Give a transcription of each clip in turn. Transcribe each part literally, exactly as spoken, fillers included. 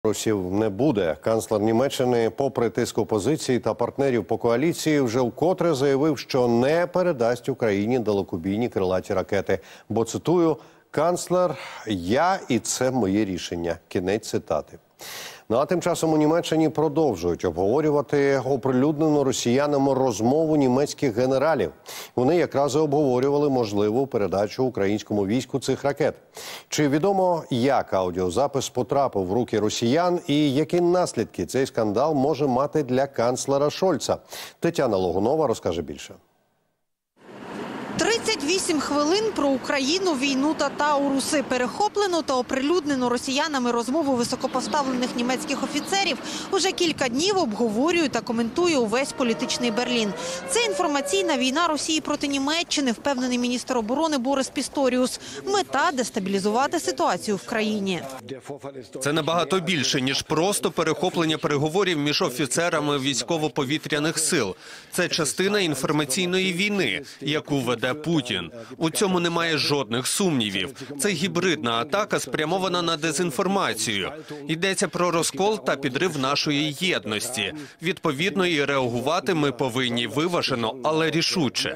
Русів не буде. Канцлер Німеччини, попри тиск опозиції та партнерів по коаліції, вже вкотре заявив, що не передасть Україні далекобійні крилаті ракети. Бо, цитую, канцлер «Я і це моє рішення». Кінець цитати. Ну а тим часом у Німеччині продовжують обговорювати оприлюднену росіянами розмову німецьких генералів. Вони якраз і обговорювали можливу передачу українському війську цих ракет. Чи відомо, як аудіозапис потрапив в руки росіян і які наслідки цей скандал може мати для канцлера Шольца? Тетяна Логунова розкаже більше. тридцять вісім хвилин про Україну, війну та Тауруси. Перехоплену та оприлюднену росіянами розмову високопоставлених німецьких офіцерів уже кілька днів обговорює та коментує увесь політичний Берлін. Це інформаційна війна Росії проти Німеччини, впевнений міністр оборони Борис Пісторіус. Мета – дестабілізувати ситуацію в країні. Це набагато більше, ніж просто перехоплення переговорів між офіцерами військово-повітряних сил. Це частина інформаційної війни, яку веде Путін. У цьому немає жодних сумнівів. Це гібридна атака, спрямована на дезінформацію. Йдеться про розкол та підрив нашої єдності. Відповідно, і реагувати ми повинні виважено, але рішуче.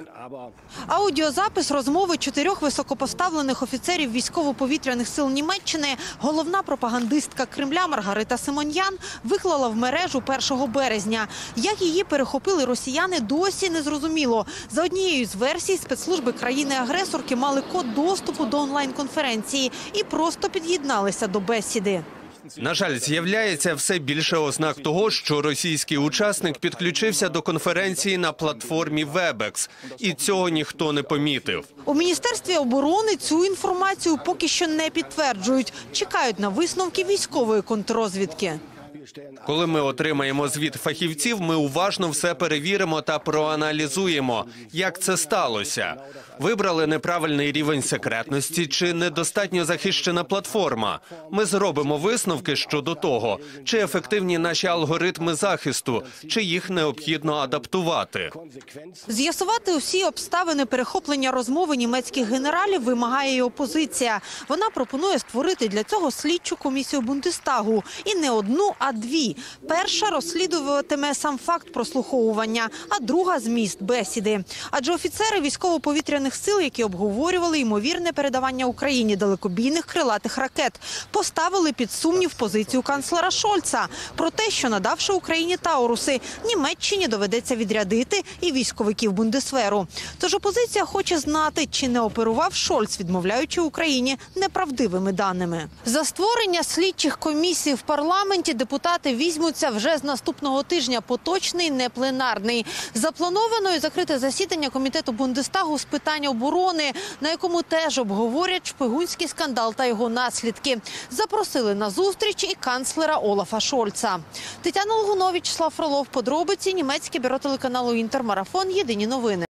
Аудіозапис розмови чотирьох високопоставлених офіцерів військово-повітряних сил Німеччини головна пропагандистка Кремля Маргарита Симоньян виклала в мережу першого березня. Як її перехопили росіяни, досі не зрозуміло. За однією з версій, спецслужби країни-агресорки мали код доступу до онлайн-конференції і просто під'єдналися до бесіди. На жаль, з'являється все більше ознак того, що російський учасник підключився до конференції на платформі Webex. І цього ніхто не помітив. У Міністерстві оборони цю інформацію поки що не підтверджують. Чекають на висновки військової контррозвідки. Коли ми отримаємо звіт фахівців, ми уважно все перевіримо та проаналізуємо, як це сталося. Вибрали неправильний рівень секретності чи недостатньо захищена платформа. Ми зробимо висновки щодо того, чи ефективні наші алгоритми захисту, чи їх необхідно адаптувати. З'ясувати усі обставини перехоплення розмови німецьких генералів вимагає і опозиція. Вона пропонує створити для цього слідчу комісію Бундестагу. І не одну, а дві. Перша розслідуватиме сам факт прослуховування, а друга – зміст бесіди. Адже офіцери військово-повітряних сил, які обговорювали ймовірне передавання Україні далекобійних крилатих ракет, поставили під сумнів позицію канцлера Шольца про те, що, надавши Україні Тауруси, Німеччині доведеться відрядити і військовиків Бундесверу. Тож опозиція хоче знати, чи не оперував Шольц, відмовляючи Україні неправдивими даними. За створення слідчих комісій в парламенті депутати візьмуться вже з наступного тижня, поточний, не пленарний. Заплановано і закрите засідання комітету Бундестагу з питань оборони, на якому теж обговорять шпигунський скандал та його наслідки. Запросили на зустріч і канцлера Олафа Шольца. Тетяна Логунова, Вячеслав Фролов, подробиці, німецьке бюро телеканалу «Інтер», марафон, єдині новини.